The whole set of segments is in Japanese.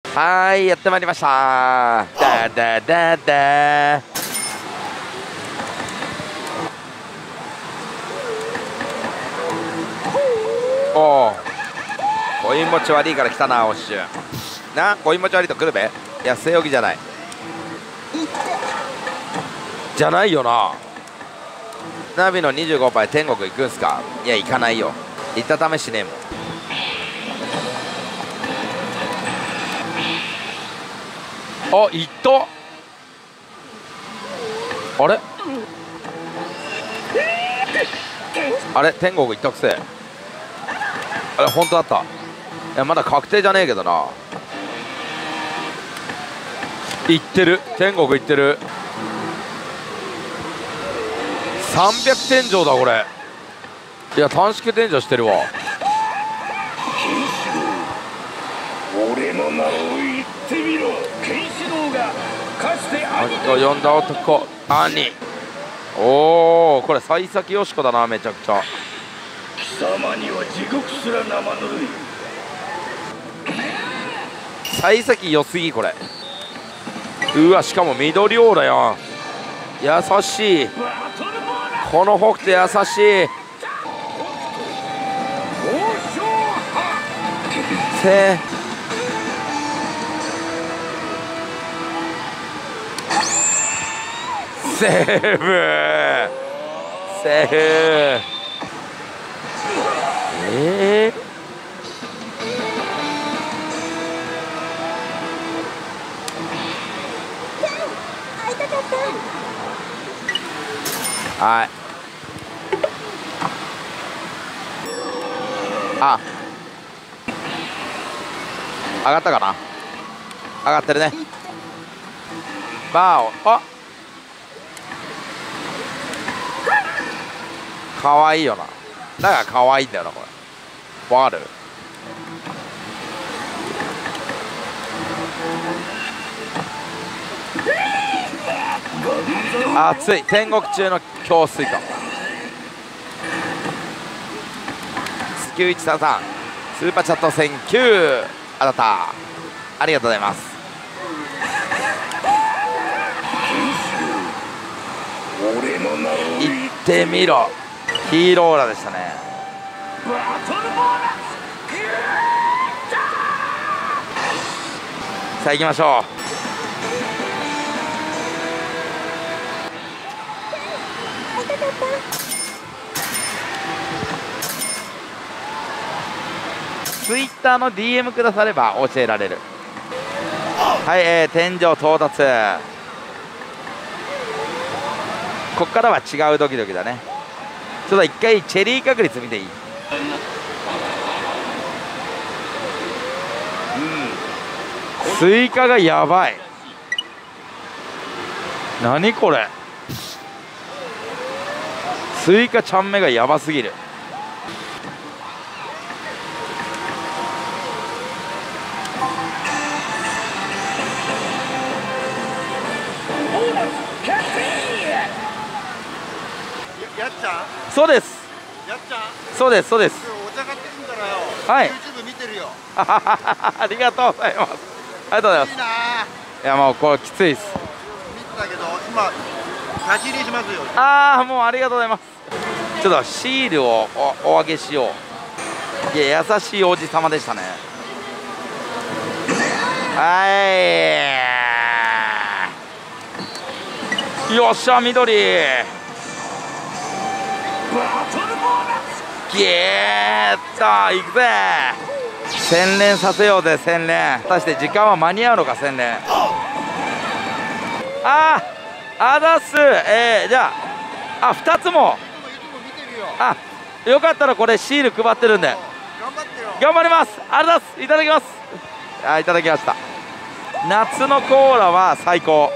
はい、やってまいりました。だだだだ。おお、コイン持ち悪いから来たな、おっしゅな。コイン持ち悪いと来るべ。いや、据え置きじゃないじゃないよな。ナビの25倍天国行くんすか。いや、行かないよ。行った試しねえもん。あ、行った。あれあれ、天国行ったくせ。あれ、本当だった。いや、まだ確定じゃねえけどな。行ってる、天国行ってる。300天井だこれ。いや、短縮天井してるわ。 俺の名を言ってみろ。ケンシロウがかつて兄と呼んだ男、兄。おお、これ幸先よしこだな、めちゃくちゃ。 貴様には地獄すら生ぬるい。 幸先良すぎこれ。うわ、しかも緑オーラやん。優しい。この北斗優しい。セーブセーフ。はい。あ、上がったかな。上がってるね。バーを、あ、かわいいよな。だからかわいいんだよな、これ。わかる。熱い。天国中の強水か。9133スーパーチャット1009あなたありがとうございます。行ってみろ。ヒーローラでしたね。さあ行きましょう。ツイッターの DM くだされば教えられる。はい、天井到達。こっからは違うドキドキだね。ちょっと一回チェリー確率見ていい？スイカがやばい。何これ。スイカちゃん目がやばすぎる。 やっちゃん？ そうです。 やっちゃん？ そうです、そうです。 お茶買ってくんからよ。 はい。 YouTube 見てるよ。 ありがとうございます。ありがとうございます。 いいな。 いや、もうこれきついです。 見てたけど今差し入れしますよ。 ああ、もうありがとうございます。ちょっとシールをお上げしよう。いや、優しいおじさまでしたね。はい。よっしゃ、緑。ゲーッと行くぜ。洗練させようぜ、洗練。果たして時間は間に合うのか、洗練。あざっす。じゃあ、2つも。あ、よかったらこれシール配ってるんで。 頑張ってよ。 頑張ります。ありがとうございます。いただきます。あ、いただきました。夏のコーラは最高。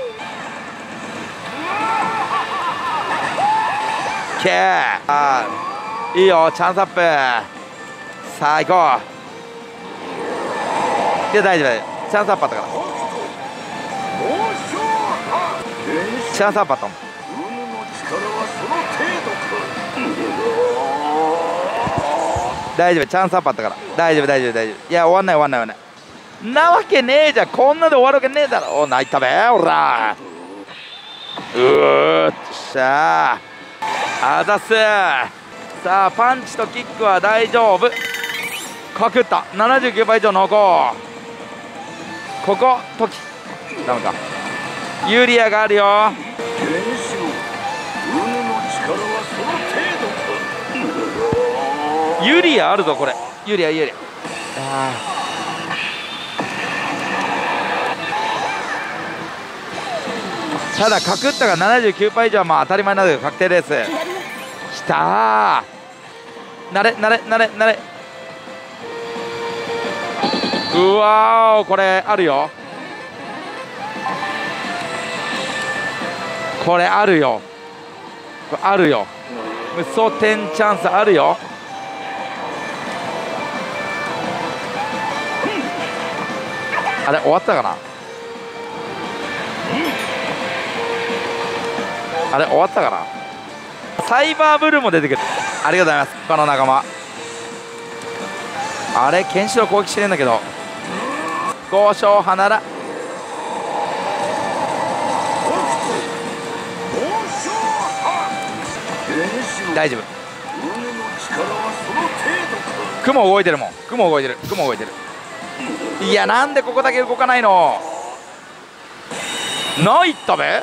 ケー。いいよ、チャンスアップ。最高。いや、大丈夫。チャンスアップあったから。チャンスアップあったもん。大丈夫、チャンスアップあったから。大丈夫。いや、終わんない。 なわけねえじゃん、こんなで終わるわけねえだろ。お泣いたべおら。うーっしゃーあざす。さあパンチとキックは大丈夫。かくった。79倍以上濃厚。ここトキダメか。ユリアがあるよ。ユリアあるぞこれ。ユリアユリア。ただかくったが79倍以上はまあ当たり前なので確定です。きたー。なれなれなれなれ。うわー、これあるよ。これあるよ。これあるよ。無双点チャンスあるよ。あれ終わったかな。あれ終わったかな。サイバーブルーも出てくる。ありがとうございます。他の仲間。あれケンシロウ攻撃してるんだけど豪商花ら。大丈夫。雲動いてるもん。雲動いてる。雲動いてる。いやなんでここだけ動かないの。ないったべ。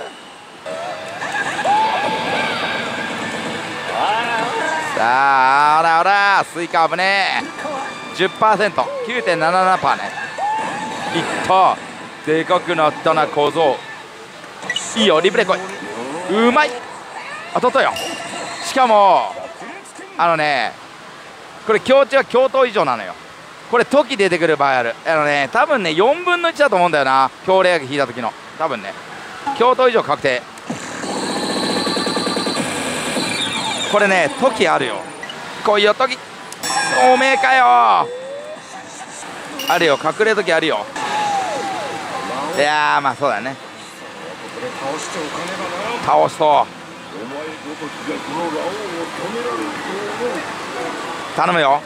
さああらあらスイカ危ねえ。 10%9.77% ね。いったでかくなったな小僧。いいよリプレイ来い。うまい当たったよ。しかもこれ強値は強盗以上なのよ。これ時出てくる場合ある。多分ね4分の1だと思うんだよな。強霊引いた時の多分ね強盗以上確定。これね時あるよ。来いよ時。おめえかよ。あるよ隠れ時あるよ。いやーまあそうだね。倒しそう。頼むよ。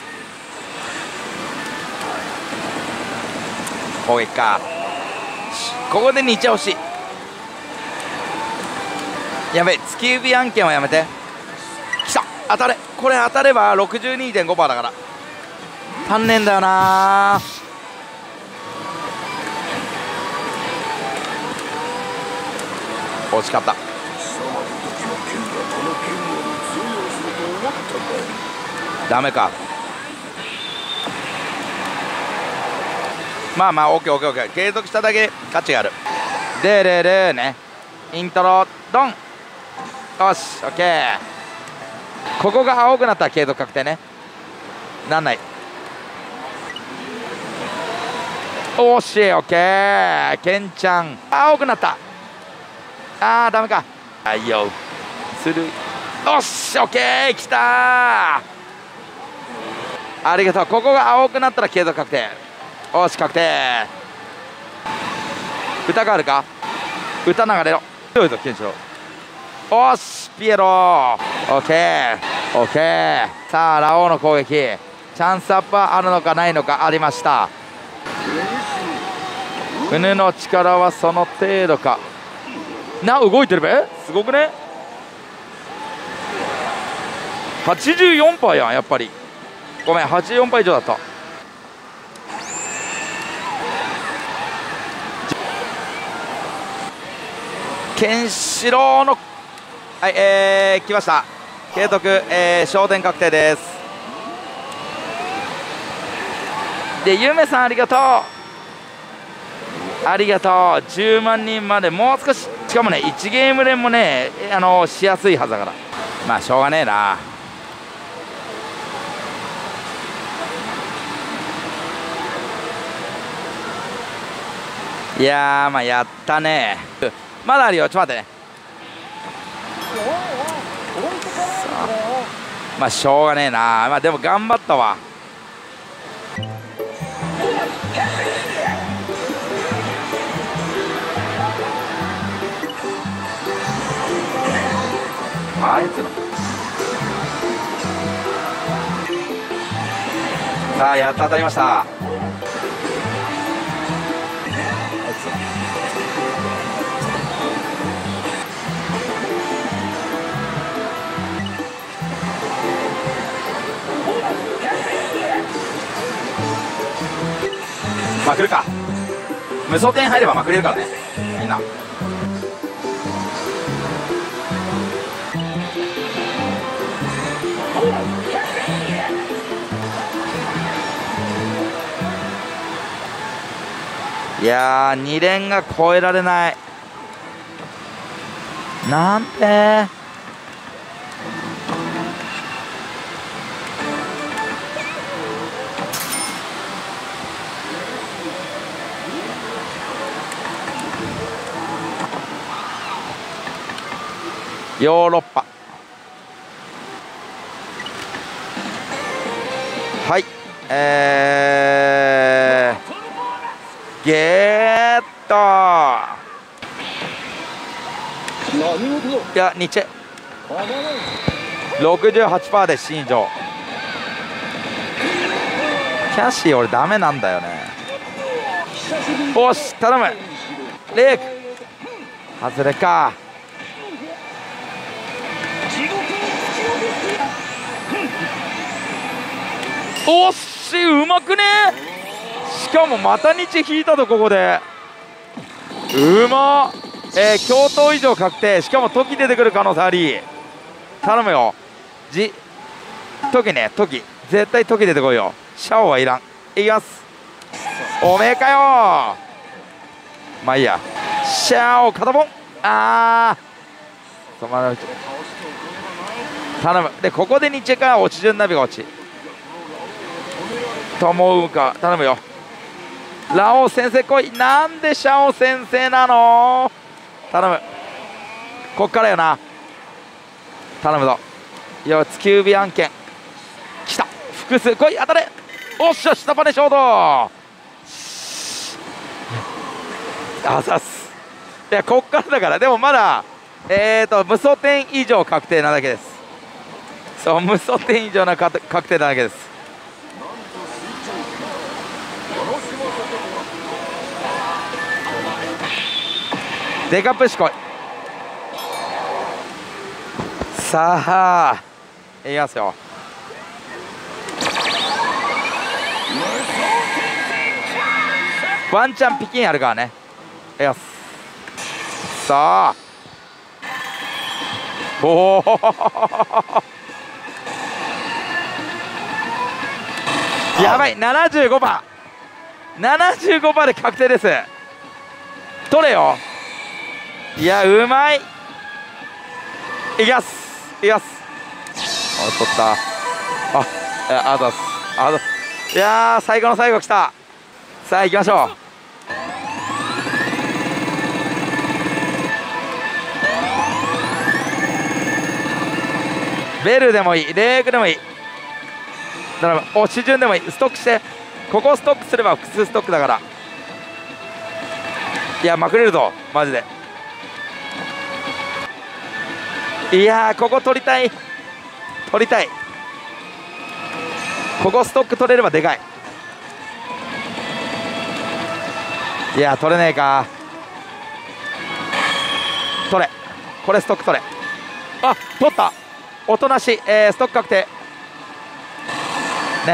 攻撃か。ここで2丁欲しい。やべえ突き指案件はやめて。きた当たれ。これ当たれば 62.5% だから足んねえんだよな。惜しかった。ダメか。まあまあ OKOKOK 継続しただけ価値がある。でれれねイントロドン。よし OK。 ここが青くなったら継続確定ね。なんない。おし OK。 ケンちゃん青くなった。あーダメか。はいよする。よし OK きたー。ありがとう。ここが青くなったら継続確定。よし確定。歌があるか。歌流れろ。どうぞケンシロウ。おしピエロー。OK OK。さあラオウの攻撃チャンスアップはあるのかないのか。ありました。船の力はその程度かな。動いてるべ。すごくね。 84% やんやっぱり。ごめん 84% 以上だった。ケンシロウのはい来ました。継続昇天確定です。でゆめさんありがとうありがとう。10万人までもう少し。しかもね1ゲーム連もねしやすいはずだから。まあしょうがねえな。いやまあやったね。まだあるよ。ちょっと待ってね。まあしょうがねえな。まあでも頑張ったわ。あいつのさあやっと当たりました。 まくるか。無双点入ればまくれるからね、みんな。いやー、2連が超えられない。なんてヨーロッパ。はい、ゲーット。いや、ニチェ 68% で新庄。キャッシー俺ダメなんだよね。おし頼むレイク。外れか。おっし、うまくね。しかもまた日引いたと。ここでうま。京都以上確定。しかも時出てくる可能性あり。頼むよ時ね。時絶対時出てこいよ。シャオはいらん。いきます。おめえかよ。まあいいや。シャオ片ボン。止まられちゃう。頼む。でここで日から落ち順ナビが落ちと思うか。頼むよ。ラオウ先生来い。なんでシャオ先生なの。頼む。こっからよな。頼むぞ。よ突き指案件きた。複数来い。当たれ。おっしゃ下パネ衝動。あざす。いやこっからだから。でもまだ無双点以上確定なだけです。そう、無双点以上な確定なだけです。デカプッシュ来い。さあいきますよ。ワンチャンピキンあるからね。いきます。さあおおやばい。 75%、 75% で確定です。取れよ。いやうまい。いきます。いきます。取った。あざす。いやー最後の最後きた。さあ行きましょう。ベルでもいい、レークでもいい。だから押し順でもいい。ストックして。ここをストックすれば複数ストックだから。いやまくれるぞマジで。いやーここ取りたい。取りたい。ここストック取れればでかい。いや取れねえか。取れ。これストック取れ。取った。おとなしい。ストック確定ね。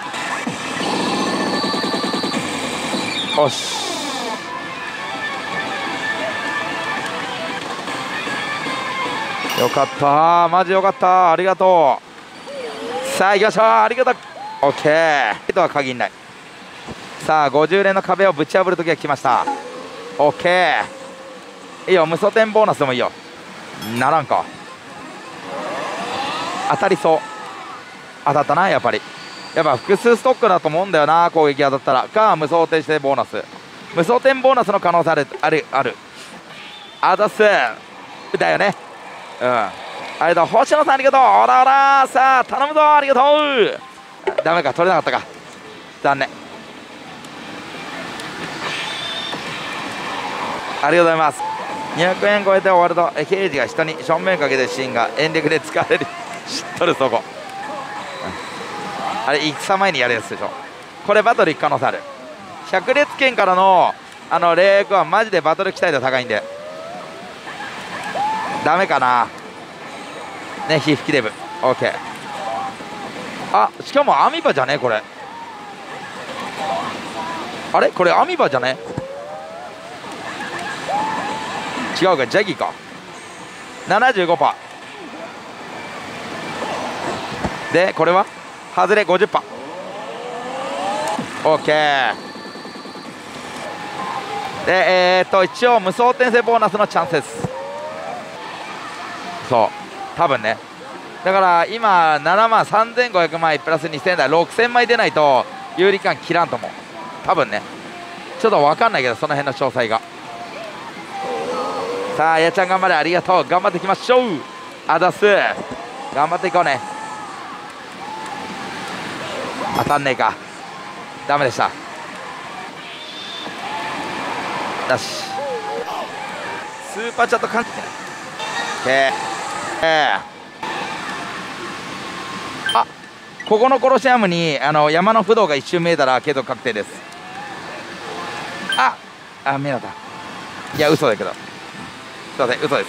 よし。よかった。マジよかった。ありがとう。さあ行きましょう。ありがとう。オッケーとは限らない。さあ50連の壁をぶち破る時が来ました。オッケーいいよ。無双点ボーナスでもいいよ。ならんか。当たりそう。当たったな。やっぱり複数ストックだと思うんだよな。攻撃当たったらか無双点してボーナス。無双点ボーナスの可能性ある。あざすだよね。ありがとう。星野さんありがとう。オラオラ。さあ頼むぞ。ありがとう。ダメか。取れなかったか。残念。ありがとうございます。200円超えて終わると刑事が人に正面かけてるシーンが演劇で使われる。知っとるそこ。あれ戦前にやるやつでしょ。これバトル行く可能性ある。百列拳からの霊君はマジでバトル期待度高いんでダメかなね。皮膚キデブ OK。 あ、しかもアミバじゃねこれ。あれこれアミバじゃね。違うか、ジャギーか。 75% で、これは外れ 50%。 OK で、一応無双転生ボーナスのチャンスです。そう多分ね。だから今7万3500枚プラス2000だ、6000枚出ないと有利感切らんと思う多分ね。ちょっと分かんないけどその辺の詳細が。さあやちゃん頑張れ、ありがとう。頑張っていきましょう。あざす、頑張っていこうね。当たんねえか、ダメでした。よし、スーパーチャット感じてあ、ここのコロシアムに山の不動が一瞬見えたら継続確定です。見えなかった。いや嘘だけど、すいません嘘です。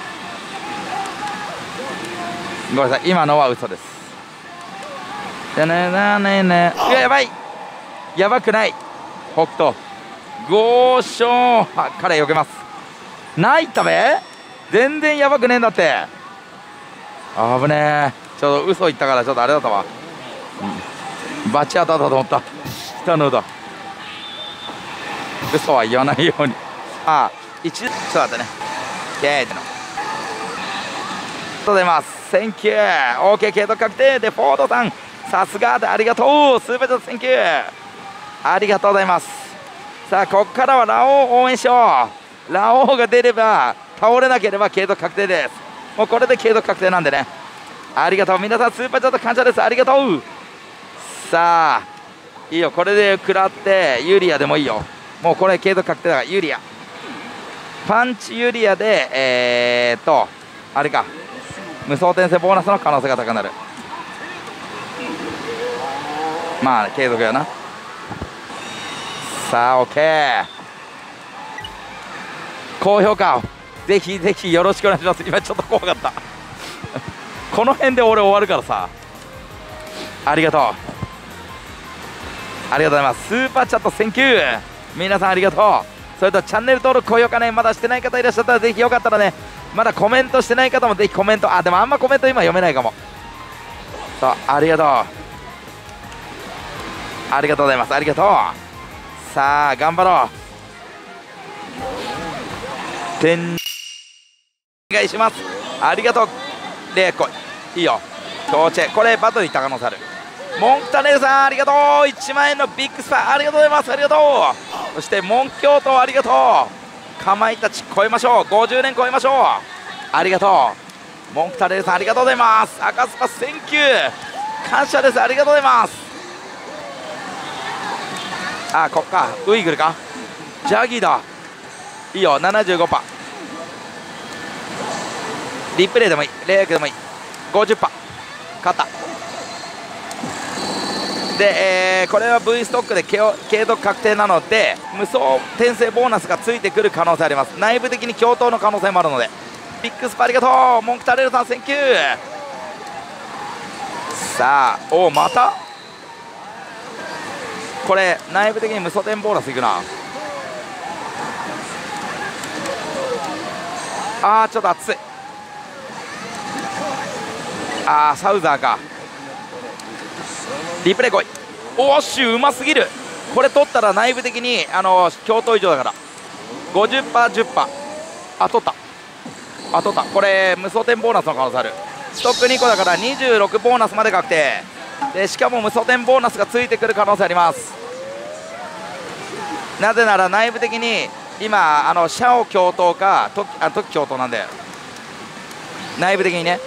ごめんなさい、今のは嘘です。いややばい、やばくない。北斗豪商から避けます。ないったべ、全然やばくねえんだって。危ねえ、ちょっと嘘言ったからちょっとあれだったわ、バチ当たったと思った。下のだ嘘は言わないように。一度ちょっと待ってね。ケーってのありがとうございます。センキュー。 OK 継続確定でフォードさんさすがでありがとう。すべてセンキューありがとうございます。さあここからはラオウを応援しよう。ラオウが出れば倒れなければ継続確定です。もうこれで継続確定なんでね。ありがとう皆さん、スーパーチャット感謝です。ありがとう。さあいいよ、これで食らってユリアでもいいよ。もうこれ継続確定だからユリアパンチユリアであれか、無双転生ボーナスの可能性が高くなる。まあ継続やな。さあ OK 高評価をぜひぜひよろしくお願いします。今ちょっと怖かったこの辺で俺終わるからさ。ありがとうありがとうございます。スーパーチャットセンキュー皆さんありがとう。それとチャンネル登録高評価ね、まだしてない方いらっしゃったらぜひよかったらね、まだコメントしてない方もぜひコメント、でもあんまコメント今読めないかも。そうありがとうありがとうございます。ありがとう。さあ頑張ろう。お願いします。ありがとう。レイコいいよ。強チェこれバトルに高野さる。モンクタネルさんありがとう。1万円のビッグスパありがとうございます。ありがとう。そしてモン京都ありがとう。かまいたち超えましょう。50年超えましょう。ありがとう。モンクタネルさんありがとうございます。赤スパセンキュー感謝です。ありがとうございます。こっかウイグルかジャギーだ。いいよ 75%。 リプレイでもいい、レイクでもいい。 50%勝った。で、これは V ストックで継続確定なので無双転生ボーナスがついてくる可能性あります。内部的に共闘の可能性もあるので。ビッグスパありがとう。モンクタレルさんセンキュー。さあまたこれ内部的に無双転ボーナスいくな。ちょっと熱い。サウザーか。リプレイ来い。おっしゅうますぎる。これ取ったら内部的に共闘以上だから 50%、10%。取ったこれ無双転ボーナスの可能性ある。ストック2個だから26ボーナスまで確定で、しかも無双転ボーナスがついてくる可能性あります。なぜなら内部的に今シャオ共闘か時共闘なんで、内部的にね。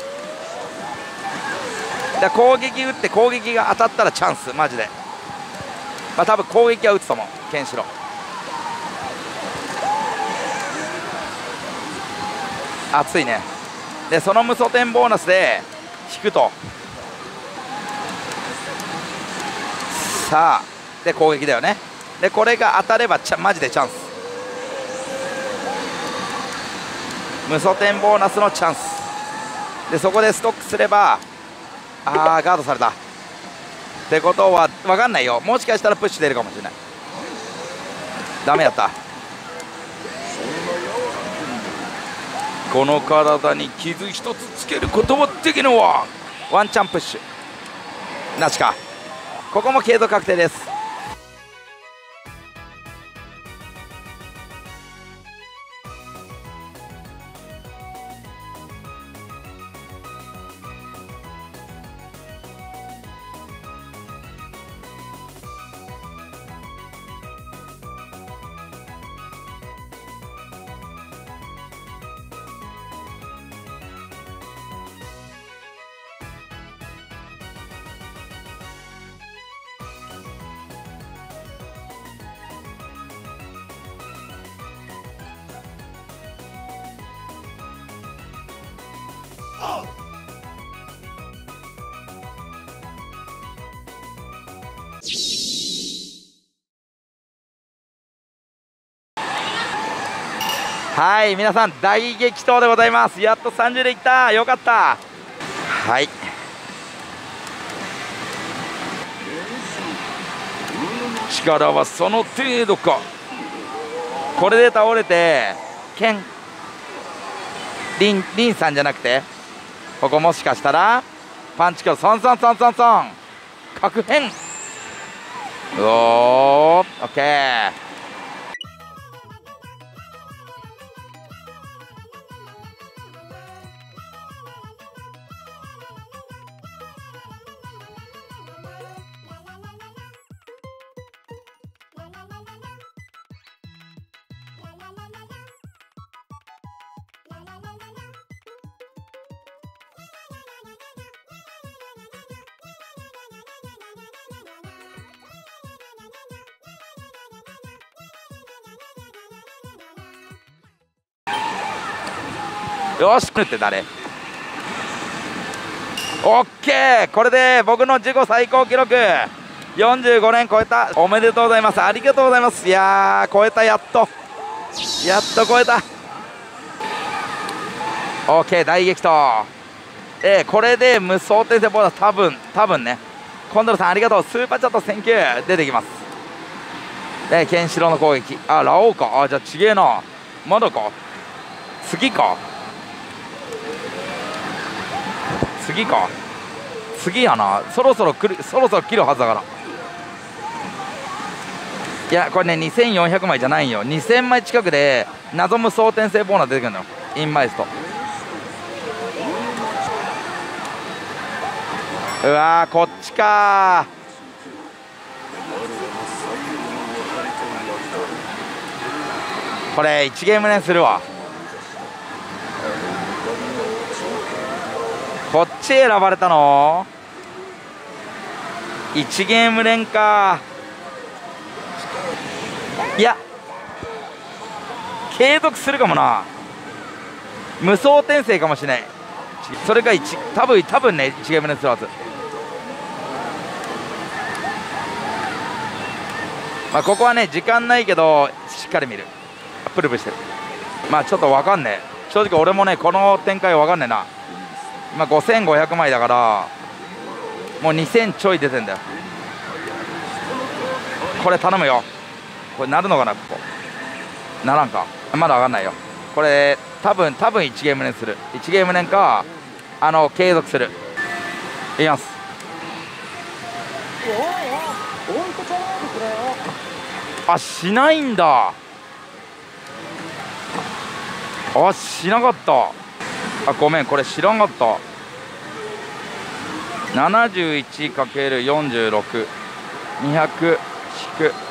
攻撃打って攻撃が当たったらチャンスマジで。多分攻撃は打つと思うケンシロウ。熱いね。でその無双転ボーナスで引くと。さあで攻撃だよね。でこれが当たればマジでチャンス。 無双点ボーナスのチャンスで、そこでストックすれば、ガードされたってことは分かんないよ。もしかしたらプッシュ出るかもしれない。ダメやった。この体に傷一つつけることもできぬわ。ワンチャンプッシュなしか。ここも継続確定です。はい、皆さん大激闘でございます。やっと30でいった。よかった。はい、力はその程度か。これで倒れてリンさんじゃなくて、ここもしかしたらパンチキョソン確変。オッケー。よし、って誰？オッケー。これで僕の自己最高記録45年超えた。おめでとうございます。ありがとうございます。いやー、超えた。やっと超えた。オッケー、大激闘。これで無双転生ボーナス多分ね。コンドルさんありがとう。スーパーチャットセンキュー出てきます。ケンシロウの攻撃。ラオウか。じゃあちげえな。まだか。次やな。そろそろ切るはずだから。いや、これね、2400枚じゃないんよ。2000枚近くで謎無双転生ボーナス出てくるのよ、インマイスト。うわー、こっちかー。これ1ゲーム連するわ。こっち選ばれたの1ゲーム連か。いや、継続するかもな。無双転生かもしれない。それが多分ね、1ゲーム連するはず。まあここはね、時間ないけどしっかり見る。プルプルしてる。まあちょっと分かんねえ。正直俺もね、この展開分かんねえな。今5500枚だからもう2000ちょい出てんだよ。これ頼むよ。これなるのかな。ここならんか。まだ分かんないよ。これ多分1ゲーム連する。1ゲーム連か継続する。いきます。しないんだ。しなかった。ごめん、これ知らんかった。71×46 200引く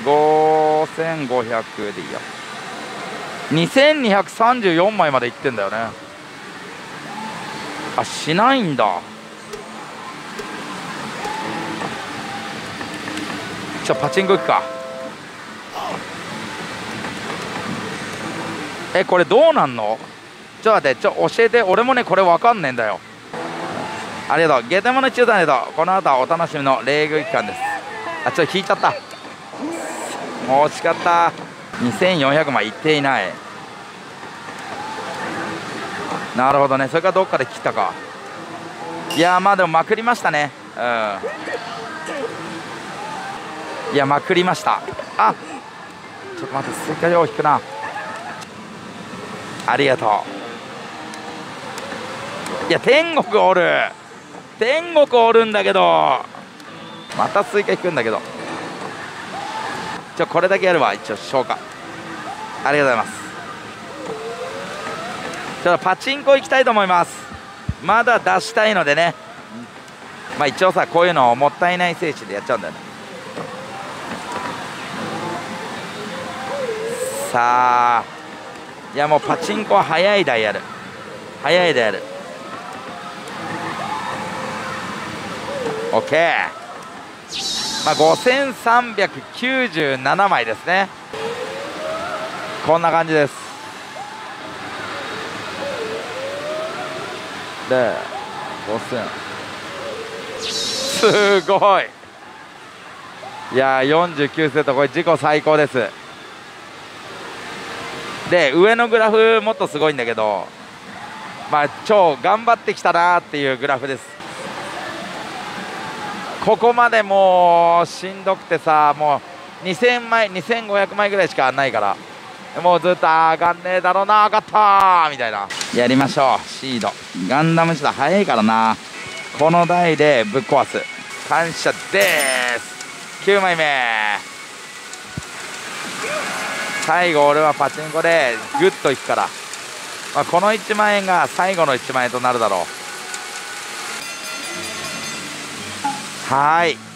5500でいいや。2234枚までいってんだよね。しないんだ。パチンコ行くか。これどうなんの？ちょっと待って、教えて。俺もね、これ分かんねえんだよ。ありがとう。ゲテモノ中断でと。この後はお楽しみの礼遇期間です。ちょっと引いちゃった。惜しかった。2400枚いっていない。 なるほどね、それからどっかで切ったか。いやまあでもまくりましたね。いやまくりました。あ、ちょっと待って、追加量引くな。ありがとう。いや天国おる、天国おるんだけど、また追加引くんだけど、これだけやるわ。一応消化ありがとうございます。ちょっとパチンコ行きたいと思います。まだ出したいのでね。まあ一応さ、こういうのをもったいない精神でやっちゃうんだよね。さあ、いやもうパチンコは早いダイヤル、早いダイヤル。 OK。 まあ5397枚ですね。こんな感じです。で5000、すごい。いやー49セット、これ自己最高です。で上のグラフもっとすごいんだけど、まあ超頑張ってきたなーっていうグラフです。ここまでもうしんどくてさ、もう2000枚2500枚ぐらいしかないから、もうずっと上がんねえだろうな、上がったーみたいな。やりましょう。シードガンダムシード早いからな。この台でぶっ壊す。感謝でーす。9枚目。最後俺はパチンコでグッといくから、まあ、この1万円が最後の1万円となるだろう。はい。